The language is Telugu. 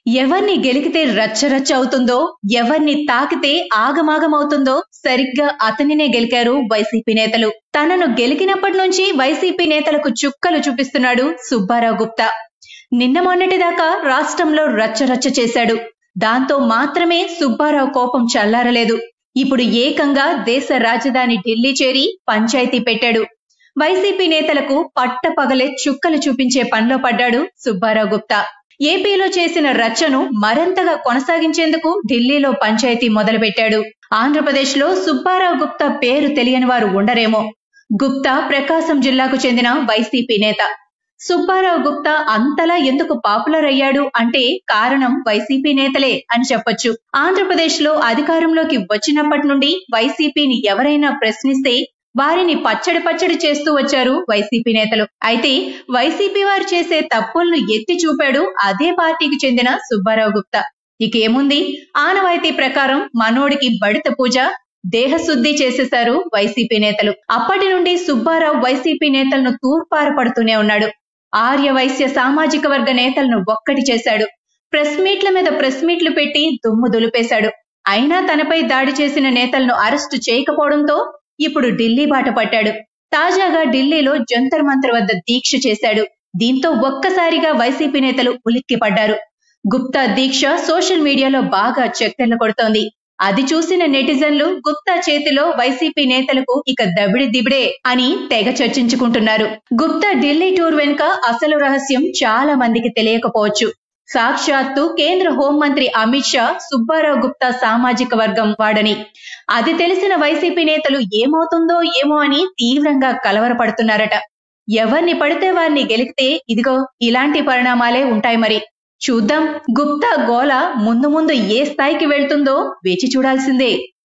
ఎవర్ని గెలికితే రచ్చరచ్చ అవుతుందో, ఎవర్ని తాకితే ఆగమాగమవుతుందో సరిగ్గా అతనినే గెలికారు వైసీపీ నేతలు. తనను గెలికినప్పటి నుంచి వైసీపీ నేతలకు చుక్కలు చూపిస్తున్నాడు సుబ్బారావు గుప్తా. నిన్న మొన్నటిదాకా రాష్ట్రంలో రచ్చరచ్చ చేశాడు. దాంతో మాత్రమే సుబ్బారావు కోపం చల్లారలేదు. ఇప్పుడు ఏకంగా దేశ రాజధాని ఢిల్లీ చేరి పంచాయతీ పెట్టాడు. వైసీపీ నేతలకు పట్టపగలే చుక్కలు చూపించే పనిలో పడ్డాడు సుబ్బారావు గుప్తా. ఏపీలో చేసిన రచ్చను మరింతగా కొనసాగించేందుకు ఢిల్లీలో పంచాయతీ మొదలుపెట్టాడు. ఆంధ్రప్రదేశ్ లో సుబ్బారావు గుప్తా పేరు తెలియని వారు ఉండరేమో. గుప్తా ప్రకాశం జిల్లాకు చెందిన వైసీపీ నేత. సుబ్బారావు గుప్తా అంతలా ఎందుకు పాపులర్ అయ్యాడు అంటే కారణం వైసీపీ నేతలే అని చెప్పొచ్చు. ఆంధ్రప్రదేశ్ లో అధికారంలోకి వచ్చినప్పటి నుండి వైసీపీని ఎవరైనా ప్రశ్నిస్తే వారిని పచ్చడి చేస్తూ వచ్చారు వైసీపీ నేతలు. అయితే వైసీపీ వారు చేసే తప్పులను ఎత్తి చూపాడు అదే పార్టీకి చెందిన సుబ్బారావు గుప్తా. ఇకేముంది, ఆనవాయితీ ప్రకారం మనోడికి బడిత పూజ, దేహశుద్ధి చేసేశారు వైసీపీ నేతలు. అప్పటి నుండి సుబ్బారావు వైసీపీ నేతలను తూర్పారపడుతూనే ఉన్నాడు. ఆర్య వైశ్య సామాజిక వర్గ నేతలను ఒక్కటి చేశాడు. ప్రెస్ మీట్ల మీద ప్రెస్ మీట్లు పెట్టి దుమ్ము దులిపేశాడు. అయినా తనపై దాడి చేసిన నేతలను అరెస్టు చేయకపోవడంతో ఇప్పుడు ఢిల్లీ బాట పట్టాడు. తాజాగా ఢిల్లీలో జంతర్ మంతర్ వద్ద దీక్ష చేశాడు. దీంతో ఒక్కసారిగా వైసీపీ నేతలు ఉలిక్కిపడ్డారు. గుప్తా దీక్ష సోషల్ మీడియాలో బాగా చక్కర్లు కొడుతోంది. అది చూసిన నెటిజన్లు గుప్తా చేతిలో వైసీపీ నేతలకు ఇక దబిడి దిబిడే అని తెగ చర్చించుకుంటున్నారు. గుప్తా ఢిల్లీ టూర్ వెనుక అసలు రహస్యం చాలా మందికి తెలియకపోవచ్చు. సాక్షాత్తు కేంద్ర హోంమంత్రి అమిత్ షా సుబ్బారావు గుప్తా సామాజిక వర్గం వాడని అది తెలిసిన వైసీపీ నేతలు ఏమవుతుందో ఏమో అని తీవ్రంగా కలవరపడుతున్నారట. ఎవరిని పడితే వారిని గెలికితే ఇదిగో ఇలాంటి పరిణామాలే ఉంటాయి. మరి చూద్దాం, గుప్తా గోల ముందు ముందు ఏ స్థాయికి వెళ్తుందో వేచి చూడాల్సిందే.